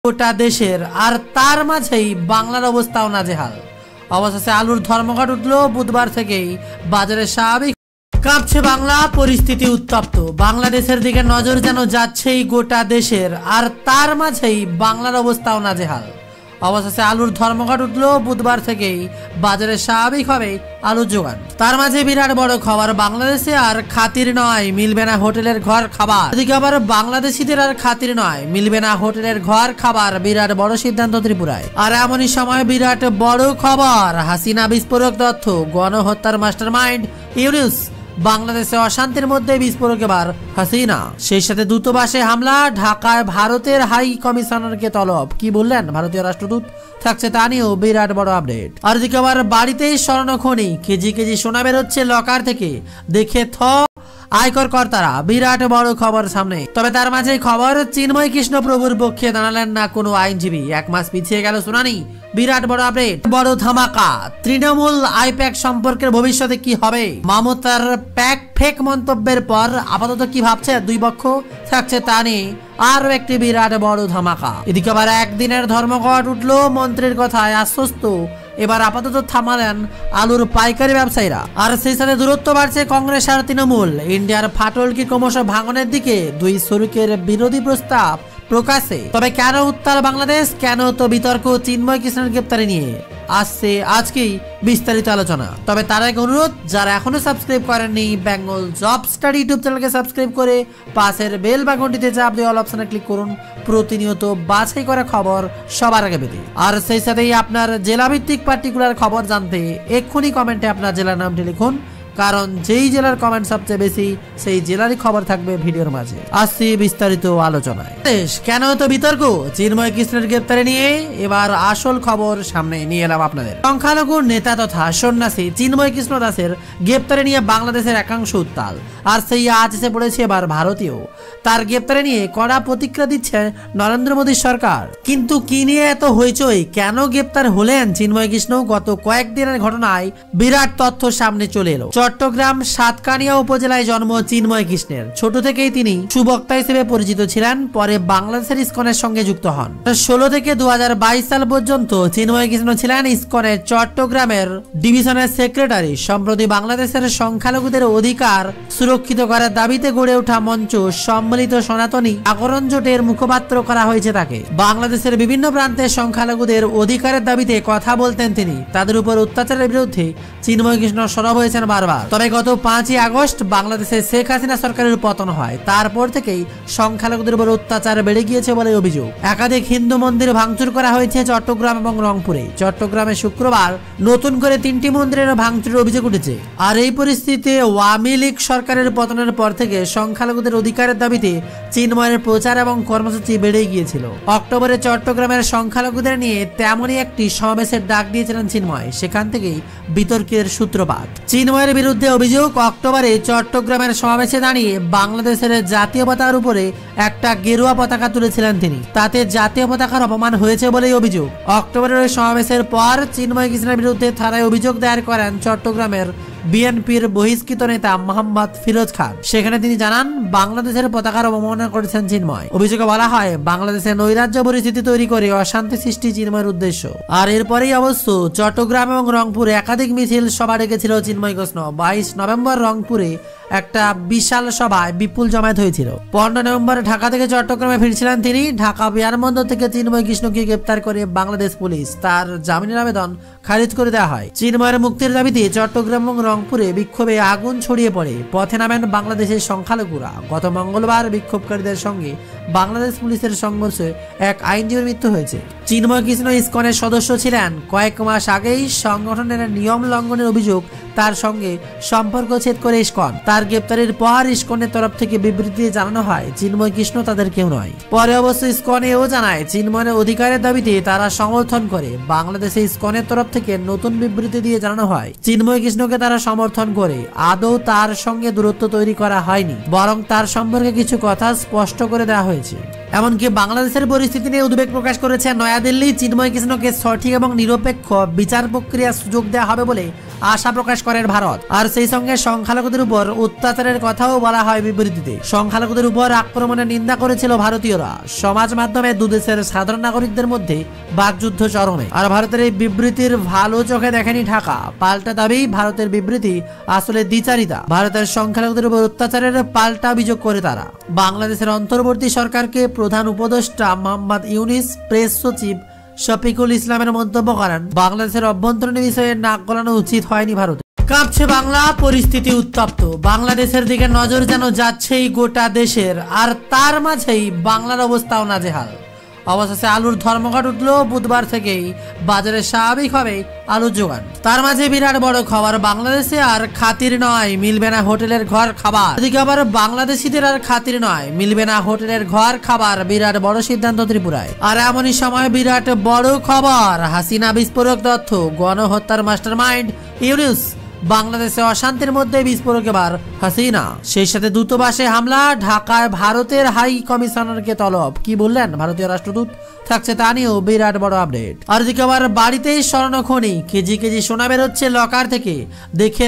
গোটা দেশের আর তার মাঝেই বাংলার অবস্থাও নাজেহাল। অবশেষে আলুর ধর্মঘট উঠল বুধবার থেকেই বাজারে স্বাভাবিক কাঁপছে বাংলা, পরিস্থিতি উত্তপ্ত। বাংলাদেশের দিকে নজর যেন যাচ্ছেই গোটা দেশের আর তার মাঝেই বাংলার অবস্থাও নাজেহাল। অবশেষে আলুর ধর্মঘট উঠল বুধবার থেকেই বাজারে স্বাভাবিক হবে আলুর যোগান। তার মাঝে বিরাট বড় খবর, বাংলাদেশে আর খাতির নয় মিলবে না হোটেলের ঘর খাবার। এদিকে আবার বাংলাদেশিদের আর খাতির নয় মিলবে না হোটেলের ঘর খাবার, বিরাট বড় সিদ্ধান্ত ত্রিপুরায়। আর এমনই সময় বিরাট বড় খবর, হাসিনা বিস্ফোরক তথ্য, গণহত্যার মাস্টারমাইন্ড ইউনুস। বাংলাদেশে অশান্তির মধ্যে বিস্ফোরক এবার হাসিনা, সেই সাথে দূতাবাসে হামলা, ঢাকায় ভারতের হাই কমিশনারকে তলব। কি বললেন ভারতীয় রাষ্ট্রদূত, থাকছে তা নিয়েও বিরাট বড় আপডেট। আর দিকে আবার বাড়িতেই স্বর্ণখনি, কেজি কেজি সোনা বেরোচ্ছে লকার থেকে, দেখে আয়কর কর্তারা। বিরাট বড় খবর সামনে। তবে তার মাঝে খবর, চিন্ময় কৃষ্ণ প্রভুর পক্ষে দাঁড়ালেন না কোনো আইনজীবী, 1 মাস পিছিয়ে গেল শুনানি। বিরাট বড় আপডেট, বড় ধামাকা। তৃণমূল আইপ্যাক সম্পর্কের ভবিষ্যতে কি হবে? মমতার প্যাক ফেক মন্তব্যের পর আপাতত কি ভাবছে দুই পক্ষ, থাকছে তা নিয়ে আরো একটি বিরাট বড় ধামাকা। এদিকে আবার একদিনের ধর্মঘট উঠলো, মন্ত্রীর কথায় আশ্বস্ত। এবার আপাতত থামালেন আলুর পাইকারি ব্যবসায়ীরা। আর সেই সাথে দূরত্ব বাড়ছে কংগ্রেস আর তৃণমূল। ইন্ডিয়ার ফাটল কি ক্রমশ ভাঙনের দিকে, দুই শরিকের বিরোধী প্রস্তাব প্রকাশে। তবে কেন উত্তাল বাংলাদেশ, কেন তো বিতর্ক চিন্ময় কৃষ্ণের গ্রেপ্তারি নিয়ে আসছে আজকেই বিস্তারিত আলোচনা। তবে তার আগে অনুরোধ, যারা এখনো সাবস্ক্রাইব করেননি বেঙ্গল জব স্টাডি ইউটিউব চ্যানেলকে সাবস্ক্রাইব করে পাশের বেল বাটনটিতে চাপ দিয়ে অল অপশনে ক্লিক করুন, প্রতিনিয়ত বাছাই করা খবর সবার আগে পেতে। আর সেই সাথেই আপনার জেলাভিত্তিক পার্টিকুলার খবর জানতে এক্ষুনি কমেন্টে আপনার জেলার নামটি লিখুন, কারণ যেই জেলার কমেন্ট সবচেয়ে বেশি সেই জেলারই খবর থাকবে ভিডিওর মাঝে। আসছি বিস্তারিত আলোচনায়। কেন তো বিতর্ক চিন্ময় কৃষ্ণের গ্রেপ্তারি নিয়ে এবার আসল খবর সামনে নিয়ে এলাম আপনাদের। সংখ্যালঘু নেতা তথা সন্ন্যাসী চিন্ময় কৃষ্ণ দাসের গ্রেপ্তারি নিয়ে বাংলাদেশের একাংশ উত্তাল। আর সেই আজ এসে পড়েছে এবার ভারতীয়। তার গ্রেপ্তারি নিয়ে কড়া প্রতিক্রিয়া দিচ্ছে নরেন্দ্র মোদীর সরকার। কিন্তু কি নিয়ে এত হইচই, কেন গ্রেপ্তার হলেন চিন্ময় কৃষ্ণ? গত কয়েকদিনের ঘটনায় বিরাট তথ্য সামনে চলে এলো। চট্টগ্রাম সাতকানিয়া উপজেলায় জন্ম চিন্ময় কৃষ্ণের। ছোট থেকেই তিনি সুবক্তা হিসেবে পরিচিত ছিলেন, পরে বাংলাদেশের ইসকনের সঙ্গে যুক্ত হন। 16 থেকে 2022 সাল পর্যন্ত চিন্ময় কৃষ্ণ ছিলেন ইসকনের চট্টগ্রামের ডিভিশনের সেক্রেটারি। সম্প্রতি বাংলাদেশের সংখ্যালঘুদের অধিকার সুরক্ষিত করার দাবিতে গড়ে ওঠা মঞ্চ সম্মিলিত সনাতনী জাগরণ জোটের মুখপাত্র করা হয়েছে তাকে। বাংলাদেশের বিভিন্ন প্রান্তে সংখ্যালঘুদের অধিকারের দাবিতে কথা বলতেন তিনি। তাদের উপর অত্যাচারের বিরুদ্ধে চিন্ময় কৃষ্ণ সরব হয়েছেন বারবার। তবে গত 5ই আগস্ট বাংলাদেশে শেখ হাসিনা সরকারের পতন হয়। তারপর থেকেই সংখ্যালঘুদের উপর অত্যাচার বেড়ে গিয়েছে বলে অভিযোগ। একাধিক হিন্দু মন্দির ভাঙচুর করা হয়েছে চট্টগ্রাম এবং রংপুরে। চট্টগ্রামে শুক্রবার নতুন করে 3টি মন্দিরের ভাঙচুরের অভিযোগ উঠেছে। আর এই পরিস্থিতিতে আওয়ামী লীগ সরকারের পতনের পর থেকে সংখ্যালঘুদের অধিকারের দাবিতে চিন্ময়ের প্রচার এবং কর্মসূচি বেড়ে গিয়েছিল। অক্টোবরে চট্টগ্রামের সংখ্যালঘুদের নিয়ে তেমনই একটি সমাবেশের ডাক দিয়েছিলেন চিন্ময়। সেখান থেকেই বিতর্কের সূত্রপাত। চিন্ময়ের বিরুদ্ধে অভিযোগ, অক্টোবরে চট্টগ্রামের সমাবেশে দাঁড়িয়ে বাংলাদেশের জাতীয় পতাকার উপরে একটা গেরুয়া পতাকা তুলেছিলেন তিনি। তাতে জাতীয় পতাকার অপমান হয়েছে বলেই অভিযোগ। অক্টোবরের ওই সমাবেশের পর চিন্ময় কৃষ্ণের বিরুদ্ধে থানায় অভিযোগ দায়ের করেন চট্টগ্রামের বিএনপির বহিষ্কৃত নেতা মোহাম্মদ ফিরোজ খান। সেখানে তিনি জানান বাংলাদেশের পতাকার অবমাননা করেছেন চিন্ময়। অভিযোগে বলা হয় বাংলাদেশে নৈরাজ্য পরিস্থিতি তৈরি করে অশান্তি সৃষ্টি চিন্ময়ের উদ্দেশ্য। আর এরপরেই অবশ্য চট্টগ্রাম এবং রংপুরে একাধিক মিছিল সভা ডেকেছিল চিন্ময় কৃষ্ণ। 22 নভেম্বর রংপুরে একটা বিশাল সভায় বিপুল জমায়েত হয়েছিল। 15 নভেম্বর ঢাকা থেকে চট্টগ্রামে ফিরছিলেন তিনি। ঢাকা বিমানবন্দর থেকে চিন্ময় কৃষ্ণকে গ্রেপ্তার করে বাংলাদেশ পুলিশ। তার জামিনের আবেদন খারিজ করে দেওয়া হয়। চিন্ময়ের মুক্তির দাবিতে চট্টগ্রাম এবং রংপুরে বিক্ষোভে আগুন ছড়িয়ে পড়ে। পথে নামেন বাংলাদেশের সংখ্যালঘুরা। গত মঙ্গলবার বিক্ষোভকারীদের সঙ্গে বাংলাদেশ পুলিশের সংঘর্ষে এক আইনজীবীর মৃত্যু হয়েছে। চিন্ময় কৃষ্ণ ইসকনের সদস্য ছিলেন। কয়েক মাস আগেই সংগঠনের নিয়ম লঙ্ঘনের অভিযোগ তার সঙ্গে সম্পর্ক ছেদ করে ইসকন। তার গ্রেপ্তারির পর ইসকনের তরফ থেকে বিবৃতি জানানো হয় চিন্ময় কৃষ্ণ তাদের কেউ নয়। পরে অবশ্য ইসকন এও জানায় চিন্ময়ের অধিকারের দাবিতে তারা সমর্থন করে। বাংলাদেশে ইসকনের তরফ থেকে নতুন বিবৃতি দিয়ে জানানো হয় চিন্ময় কৃষ্ণকে তারা সমর্থন করে। আদৌ তার সঙ্গে দূরত্ব তৈরি করা হয়নি, বরং তার সম্পর্কে কিছু কথা স্পষ্ট করে দেওয়া হয়েছে। এমনকি বাংলাদেশের পরিস্থিতি নিয়ে উদ্বেগ প্রকাশ করেছে নয়াদিল্লি। চিন্ময় কৃষ্ণকে সঠিক এবং নিরপেক্ষ বিচার প্রক্রিয়ার সুযোগ দেওয়া হবে বলে আশা প্রকাশ করেন ভারত। আর সেই সঙ্গে সংখ্যালঘুদের উপর অত্যাচারের কথাও বলা হয় বিবৃতিতে। সংখ্যালঘুদের উপর আক্রমণের নিন্দা করেছিল ভারতীয়রা। সমাজ মাধ্যমে দুদেশের সাধারণ নাগরিকদের মধ্যে বাকযুদ্ধ চরমে। আর ভারতের এই বিবৃতির ভালো চোখে দেখেনি ঢাকা। পাল্টা দাবি, ভারতের বিবৃতি আসলে দ্বিচারিতা। ভারতের সংখ্যালঘুদের উপর অত্যাচারের পাল্টা অভিযোগ করে তারা। বাংলাদেশের অন্তর্বর্তী সরকারকে প্রধান উপদেষ্টা মোহাম্মদ ইউনিস প্রেস সচিব শফিকুল ইসলামের মন্তব্য করেন, বাংলাদেশের অভ্যন্তরীণ বিষয়ে নাক গলানো উচিত হয়নি ভারতে। কাঁপছে বাংলা, পরিস্থিতি উত্তপ্ত। বাংলাদেশের দিকে নজর যেন যাচ্ছেই গোটা দেশের, আর তার মাঝেই বাংলার অবস্থাও নাজেহাল। অবশেষে আলুর ধর্মঘট উঠলো, বুধবার থেকেই বাজারে স্বাভাবিক হবে আলুর যোগান। তার মাঝে বিরাট বড় খবর, বাংলাদেশে আর খাতির নয় মিলবে না হোটেলের ঘর খাবার। এদিকে আবার বাংলাদেশিদের আর খাতির নয় মিলবে না হোটেলের ঘর খাবার, বিরাট বড় সিদ্ধান্ত ত্রিপুরায়। আর এমনই সময় বিরাট বড় খবর, হাসিনা বিস্ফোরক তথ্য, গণহত্যার মাস্টারমাইন্ড ইউনুস। বাংলাদেশে অশান্তির মধ্যে বিস্ফোরক এবার হাসিনা। সেই সাথে দূতাবাসে হামলা, ঢাকায় ভারতের হাই কমিশনারকে তলব। কি বললেন ভারতীয় রাষ্ট্রদূত? থাকছে তা নিয়েও বিরাট বড় আপডেট। আর দিকে আবার বাড়িতেই স্বর্ণখনি, কেজি কেজি সোনা বেরোচ্ছে লকার থেকে, দেখে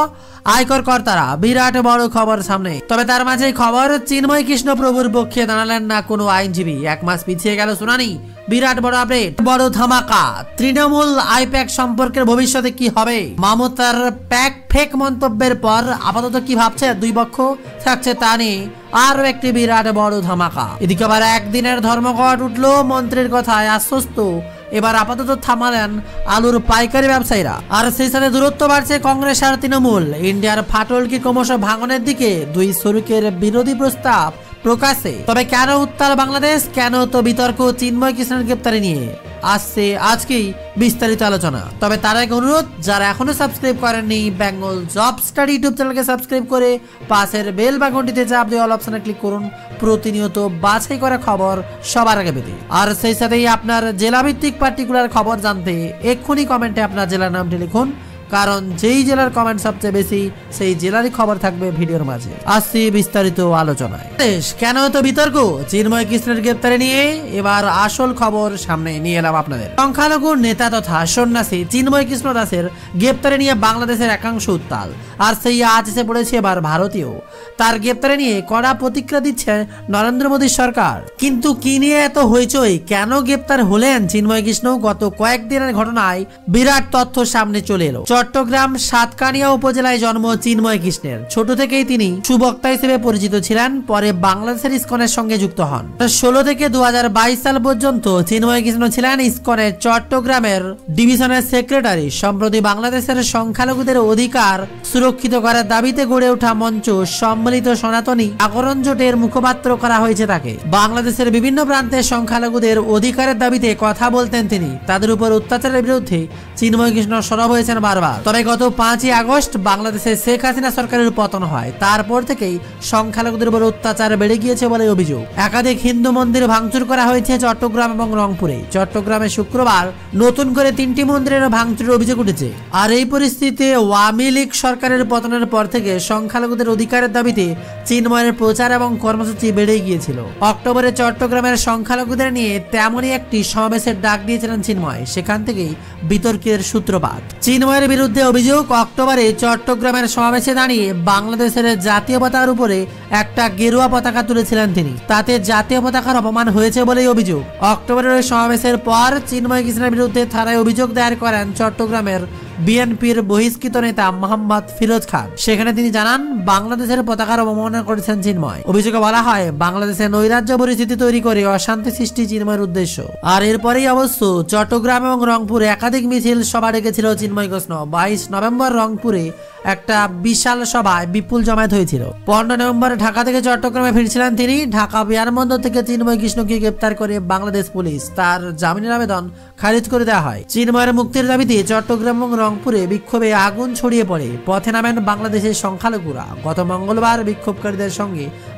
আয়কর কর্তারা। বিরাট বড় খবর সামনে। তবে তার মাঝে খবর, চিন্ময় কৃষ্ণ প্রভুর পক্ষে দাঁড়ালেন না কোনো আইনজীবী। 1 মাস পিছিয়ে গেল শুনানি। বিরাট বড় আপডেট, বড় ধামাকা। তৃণমূল আইপ্যাক সম্পর্কের ভবিষ্যতে কি হবে? মমতার প্যাক ফেক মন্তব্যের পর আপাতত কি ভাবছে 2 পক্ষ? থাকছে তা নিয়ে আরো একটি বিরাট বড় ধামাকা। এদিকে আবার একদিনের ধর্মঘট উঠলো, মন্ত্রীর কথায় আশ্বস্ত। এবার আপাতত থামালেন আলুর পাইকারি ব্যবসায়ীরা। আর সেই সাথে দূরত্ব বাড়ছে কংগ্রেস আর তৃণমূল। ইন্ডিয়ার ফাটল কি ক্রমশ ভাঙনের দিকে? 2 শরিকের বিরোধী প্রস্তাব প্রকাশে। তবে কেন উত্তাল বাংলাদেশ, কেন তো বিতর্ক চিন্ময় কৃষ্ণের গ্রেপ্তারি নিয়ে আসছে আজকেই বিস্তারিত আলোচনা। তবে তার আগে অনুরোধ, যারা এখনো সাবস্ক্রাইব করেননি বেঙ্গল জব স্টাডি ইউটিউব চ্যানেলকে সাবস্ক্রাইব করে পাশের বেল বাটনটিতে চাপ দিয়ে অল অপশনে ক্লিক করুন প্রতিনিয়ত বাছাই করা খবর সবার আগে পেতে। আর সেই সাথেই আপনার জেলাভিত্তিক পার্টিকুলার খবর জানতে এক্ষুনি কমেন্টে আপনার জেলার নামটি লিখুন, কারণ যেই জেলার কমেন্ট সবচেয়ে বেশি সেই জেলারই খবর থাকবে ভিডিওর মাঝে। আসছি বিস্তারিত আলোচনায়। কেন তো বিতর্ক চিন্ময় কৃষ্ণের গ্রেপ্তারি নিয়ে এবার আসল খবর সামনে নিয়ে এলাম আপনাদের। সংখ্যালঘু নেতা তথা সন্ন্যাসী চিন্ময় কৃষ্ণ দাসের গ্রেপ্তারি নিয়ে বাংলাদেশের একাংশ উত্তাল। আর সেই আজ এসে পড়েছে এবার ভারতীয়। তার গ্রেপ্তারি নিয়ে কড়া প্রতিক্রিয়া দিচ্ছে নরেন্দ্র মোদীর সরকার। কিন্তু কি নিয়ে এত হইচই? কেন গ্রেপ্তার হলেন চিন্ময় কৃষ্ণ? গত কয়েকদিনের ঘটনায় বিরাট তথ্য সামনে চলে এলো। চট্টগ্রাম সাতকানিয়া উপজেলায় জন্ম চিন্ময় কৃষ্ণের। ছোট থেকেই তিনি সুবক্তা হিসেবে পরিচিত ছিলেন। পরে বাংলাদেশের ইসকনের সঙ্গে যুক্ত হন। 16 থেকে 2022 সাল পর্যন্ত চিন্ময় কৃষ্ণ ছিলেন ইসকনের চট্টগ্রামের ডিভিশনের সেক্রেটারি। সম্প্রতি বাংলাদেশের সংখ্যালঘুদের অধিকার সুরক্ষিত করার দাবিতে গড়ে ওঠা মঞ্চ সম্মিলিত সনাতনী জাগরণ জোটের মুখপাত্র করা হয়েছে তাকে। বাংলাদেশের বিভিন্ন প্রান্তে সংখ্যালঘুদের অধিকারের দাবিতে কথা বলতেন তিনি। তাদের উপর অত্যাচারের বিরুদ্ধে চিন্ময় কৃষ্ণ সরব হয়েছেন বারবার। তবে গত 5ই আগস্ট বাংলাদেশে শেখ হাসিনা সরকারের পতন হয়। তারপর থেকেই সংখ্যালঘুদের উপর অত্যাচার বেড়ে গিয়েছে বলে অভিযোগ। একাধিক হিন্দু মন্দির ভাঙচুর করা হয়েছে চট্টগ্রাম এবং রংপুরে। চট্টগ্রামে শুক্রবার নতুন করে 3টি মন্দিরের ভাঙচুরের অভিযোগ উঠেছে। আর এই পরিস্থিতিতে আওয়ামী লীগ সরকারের পতনের পর থেকে সংখ্যালঘুদের অধিকারের দাবিতে চিন্ময়ের প্রচার এবং কর্মসূচি বেড়ে গিয়েছিল। অক্টোবরে চট্টগ্রামের সংখ্যালঘুদের নিয়ে তেমনই একটি সমাবেশের ডাক দিয়েছিলেন চিন্ময়। সেখান থেকেই বিতর্কের সূত্রপাত। চিন্ময়ের বিরুদ্ধে অভিযোগ, অক্টোবরে চট্টগ্রামের সমাবেশে দাঁড়িয়ে বাংলাদেশের জাতীয় পতাকার উপরে একটা গেরুয়া পতাকা তুলেছিলেন তিনি। তাতে জাতীয় পতাকার অপমান হয়েছে বলেই অভিযোগ। অক্টোবরের সমাবেশের পর চিন্ময় কৃষ্ণের বিরুদ্ধে থানায় অভিযোগ দায়ের করেন চট্টগ্রামের বিএনপির বহিষ্কৃত নেতা মোহাম্মদ ফিরোজ খান। সেখানে তিনি জানান, বাংলাদেশের পতাকার অবমাননা করেছেন চিন্ময়। অভিযোগে বলা হয়, বাংলাদেশে নৈরাজ্য পরিস্থিতি তৈরি করে অশান্তি সৃষ্টি চিন্ময়ের উদ্দেশ্য। আর এরপরেই অবশ্য চট্টগ্রাম এবং রংপুরে একাধিক মিছিল সভা ডেকেছিল চিন্ময় কৃষ্ণ। 22 নভেম্বর রংপুরে একটা বিশাল সভায় বিপুল জমায়েত হয়েছিল। 15 নভেম্বর ঢাকা থেকে চট্টগ্রামে ফিরছিলেন তিনি। ঢাকা বিমানবন্দর থেকে চিন্ময় কৃষ্ণকে গ্রেপ্তার করে বাংলাদেশ পুলিশ। তার জামিনের আবেদন খারিজ করে দেওয়া হয়। চিন্ময়ের মুক্তির দাবিতে চট্টগ্রাম এবং রংপুরে বিক্ষোভে আগুন ছড়িয়ে পড়ে। পথে নামেন বাংলাদেশের সংখ্যালঘুরা। গত মঙ্গলবার বিক্ষোভকারীদের সঙ্গে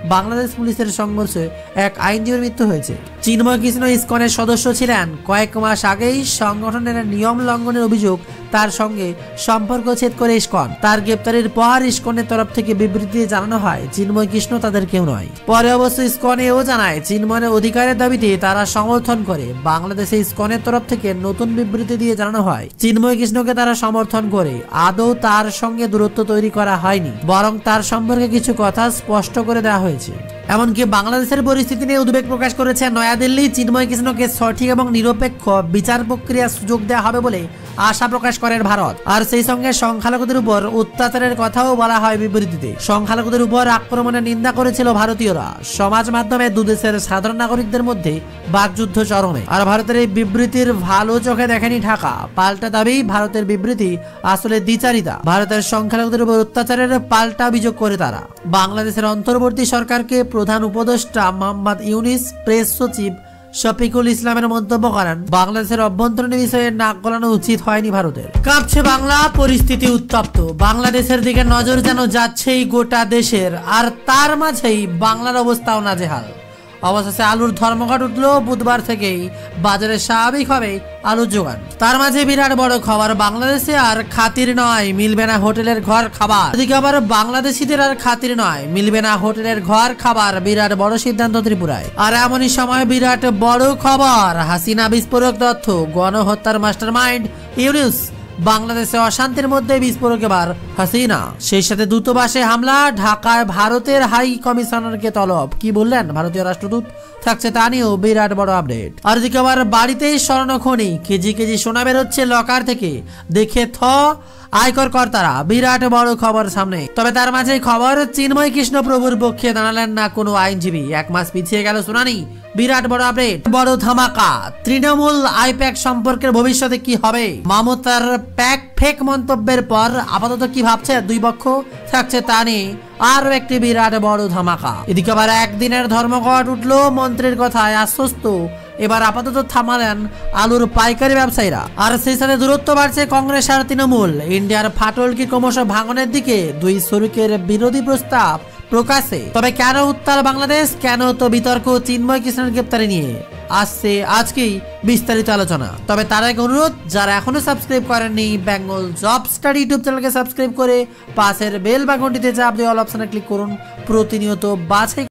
বাংলাদেশ পুলিশের সংঘর্ষে এক আইনজীবীর মৃত্যু হয়েছে। চিন্ময় কৃষ্ণ ইসকনের সদস্য ছিলেন। কয়েক মাস আগেই সংগঠনের নিয়ম লঙ্ঘনের অভিযোগ তার সঙ্গে সম্পর্ক ছেদ করে ইসকন। তার গ্রেপ্তারের পর ইসকনের তরফ থেকে বিবৃতি জানানো হয় চিন্ময় কৃষ্ণ তাদের কেউ নয়। পরে অবশ্য ইসকন এও জানায় চিন্ময়ের অধিকারের দাবিতে তারা সমর্থন করে। বাংলাদেশে ইসকনের তরফ থেকে নতুন বিবৃতি দিয়ে জানানো হয় চিন্ময় কৃষ্ণকে তারা সমর্থন করে। আদৌ তার সঙ্গে দূরত্ব তৈরি করা হয়নি, বরং তার সম্পর্কে কিছু কথা স্পষ্ট করে দেওয়া হয়েছে। এমনকি বাংলাদেশের পরিস্থিতি নিয়ে উদ্বেগ প্রকাশ করেছে নয়াদিল্লি। চিন্ময় কৃষ্ণকে সঠিক এবং নিরপেক্ষ বিচার প্রক্রিয়ার সুযোগ দেওয়া হবে বলে আশা প্রকাশ করেন ভারত। আর সেই সঙ্গে সংখ্যালঘুদের উপর অত্যাচারের কথাও বলা হয় বিবৃতিতে। সংখ্যালঘুদের উপর আক্রমণের নিন্দা করেছিল ভারতীয়রা। সমাজ মাধ্যমে দুদেশের সাধারণ নাগরিকদের মধ্যে বাকযুদ্ধ চরমে। আর ভারতের এই বিবৃতির ভালো চোখে দেখেনি ঢাকা। পাল্টা দাবি ভারতের বিবৃতি আসলে দ্বিচারিতা। ভারতের সংখ্যালঘুদের উপর অত্যাচারের পাল্টা অভিযোগ করে তারা। বাংলাদেশের অন্তর্বর্তী সরকারকে প্রধান উপদেষ্টা মোহাম্মদ ইউনিস প্রেস সচিব শফিকুল ইসলামের মন্তব্য করেন বাংলাদেশের অভ্যন্তরীণ বিষয়ে নাক গলানো উচিত হয়নি ভারতের। কাঁপছে বাংলা, পরিস্থিতি উত্তপ্ত। বাংলাদেশের দিকে নজর যেন যাচ্ছেই গোটা দেশের, আর তার মাঝেই বাংলার অবস্থাও নাজেহাল। অবশেষে আলুর ধর্মঘট উঠলো। বুধবার থেকেই বাজারে স্বাভাবিক হবে আলুর যোগান। তার মাঝে বিরাট বড় খবর, বাংলাদেশে আর খাতির নয়, মিলবে না হোটেলের ঘর খাবার। এদিকে আবার বাংলাদেশিদের আর খাতির নয়, মিলবে না হোটেলের ঘর খাবার। বিরাট বড় সিদ্ধান্ত ত্রিপুরায়। আর এমনই সময় বিরাট বড় খবর, হাসিনা বিস্ফোরক তথ্য, গণহত্যার মাস্টারমাইন্ড ইউনুস। বাংলাদেশে অশান্তির মধ্যে বিস্ফোরক এবার হাসিনা। সেই সাথে দূতাবাসে হামলা, ঢাকায় ভারতের হাই কমিশনারকে তলব। কি বললেন ভারতীয় রাষ্ট্রদূত? থাকছে তা নিয়েও বিরাট বড় আপডেট। আর দিকে আবার বাড়িতেই স্বর্ণখনি, কেজি কেজি সোনা বেরোচ্ছে লকার থেকে, দেখে আয়কর কর্তারা। বিরাট বড় খবর সামনে। তবে তার মাঝে খবর, চিন্ময় কৃষ্ণ প্রভুর পক্ষে দাঁড়ালেন না কোনো আইনজীবী। 1 মাস পিছিয়ে গেল শুনানি। বিরাট বড় আপডেট, বড় ধামাকা। তৃণমূল আইপ্যাক সম্পর্কের ভবিষ্যতে কি হবে? মমতার প্যাক ফেক মন্তব্যের পর আপাতত কি ভাবছে দুই পক্ষ? থাকছে তা নিয়ে আরো একটি বিরাট বড় ধামাকা। এদিকে আবার একদিনের ধর্মঘট উঠলো, মন্ত্রীর কথায় আশ্বস্ত। এবার আপাতত থামালেন আলুর পাইকারি ব্যবসায়ীরা। আর সেই সাথে দূরত্ব বাড়ছে কংগ্রেস আর তৃণমূল। ইন্ডিয়ার ফাটল কি ক্রমশ ভাঙনের দিকে? দুই শরিকের বিরোধী প্রস্তাব প্রকাশে। তবে কেন উত্তাল বাংলাদেশ? কেন তো বিতর্ক চিন্ময় কৃষ্ণের গ্রেপ্তারি নিয়ে? আসছে আজকেই বিস্তারিত আলোচনা। তবে তার আগে অনুরোধ, যারা এখনো সাবস্ক্রাইব করেননি বেঙ্গল জব স্টাডি ইউটিউব চ্যানেলকে সাবস্ক্রাইব করে পাশের বেল বাটনটিতে চাপ দিয়ে অল অপশনে ক্লিক করুন। প্রতিনিয়ত বাছাই